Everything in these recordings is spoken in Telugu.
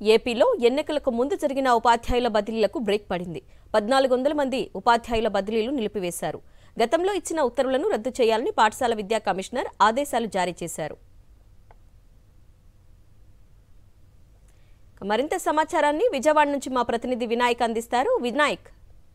ఏపీలో ఎన్నికలకు ముందు జరిగిన ఉపాధ్యాయుల బదిలీలకు బ్రేక్ పడింది. 1400 మంది ఉపాధ్యాయుల బదిలీలు నిలిపివేశారు. గతంలో ఇచ్చిన ఉత్తర్వులను రద్దు చేయాలని పాఠశాల విద్యా కమిషనర్ ఆదేశాలు జారీ చేశారు. మరింత సమాచారాన్ని విజయవాడ నుంచి మా ప్రతినిధి వినాయక్ అందిస్తారు. వినాయక్,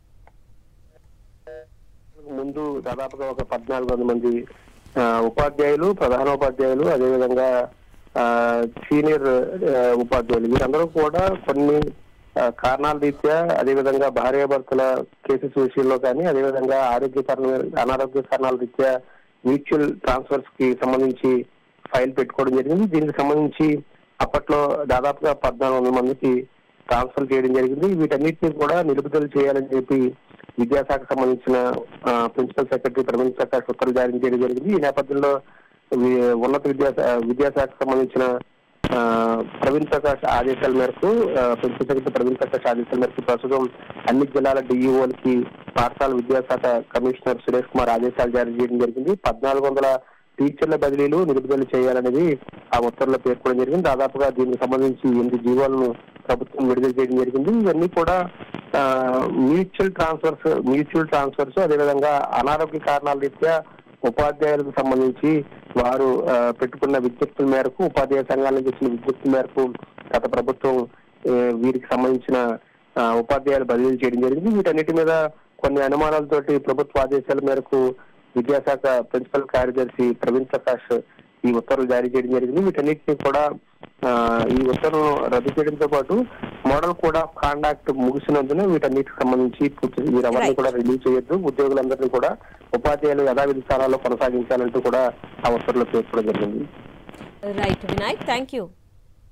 ముందు దాదాపుగా ఒక 1400 మంది ఉపాధ్యాయులు, ప్రధానోపాధ్యాయులు, అదేవిధంగా సీనియర్ ఉపాధ్యాయులు వీరందరూ కూడా కొన్ని కారణాల రీత్యా, అదేవిధంగా భార్యాభర్తల కేసెస్ విషయంలో కానీ, అదేవిధంగా అనారోగ్య కారణాల రీత్యా మ్యూచువల్ ట్రాన్స్ఫర్స్ కి సంబంధించి ఫైల్ పెట్టుకోవడం జరిగింది. దీనికి సంబంధించి అప్పట్లో దాదాపుగా 1400 మందికి ట్రాన్స్ఫర్ చేయడం జరిగింది. వీటన్నిటిని కూడా నిలుపుదల చేయాలని చెప్పి విద్యాశాఖ సంబంధించిన ప్రిన్సిపల్ సెక్రటరీ ప్రవీణ్ ప్రకాష్ ఉత్తర్వులు జారీ చేయడం జరిగింది. ఈ నేపథ్యంలో ఉన్నత విద్యాశాఖ సంబంధించిన ప్రవీణ్ ప్రకాష్ ఆదేశాల మేరకు, ప్రిన్సిపల్ సెక్రటరీ ప్రవీణ్ ప్రకాష్ ఆదేశాల మేరకు ప్రస్తుతం అన్ని జిల్లాల డిఈఓలకి పాఠశాల విద్యాశాఖ కమిషనర్ సురేష్ కుమార్ ఆదేశాలు జారీ చేయడం జరిగింది. 1400 టీచర్ల బదిలీలు నిలుపుదల చేయాలనేది ఆ ఉత్తర్వులో పేర్కొనడం జరిగింది. దాదాపుగా దీనికి సంబంధించి 8 జీవోలను ప్రభుత్వం విడుదల చేయడం జరిగింది. ఇవన్నీ కూడా మ్యూచువల్ ట్రాన్స్ఫర్స్ అదేవిధంగా అనారోగ్య కారణాల రీత్యా ఉపాధ్యాయులకు సంబంధించి వారు పెట్టుకున్న విజ్ఞప్తుల మేరకు, ఉపాధ్యాయ సంఘాల నుంచి ఇచ్చిన విజ్ఞప్తుల మేరకు గత ప్రభుత్వం వీరికి సంబంధించిన ఉపాధ్యాయులు బదిలీ చేయడం జరిగింది. వీటన్నిటి మీద కొన్ని అనుమానాలతోటి ప్రభుత్వ ఆదేశాల మేరకు విద్యాశాఖ ప్రిన్సిపల్ కార్యదర్శి ప్రవీణ్ ప్రకాష్ ఈ ఉత్తర్వులు జారీ చేయడం జరిగింది. వీటన్నిటిని కూడా ఈ ఉత్తర్వులను రద్దు చేయడంతో పాటు మోడల్ కోడ్ ఆఫ్ కాండక్ట్ ముగిసినందున వీటన్నిటికి సంబంధించి వీరెవరిని కూడా రిలీవ్ చేయొద్దు, ఉద్యోగులందరినీ కూడా ఉపాధ్యాయులు యథావిధి స్థానాల్లో కొనసాగించాలంటూ కూడా ఆ ఉత్తర్వులు పేర్కొనడం జరిగింది. Right Vinayak, thank you.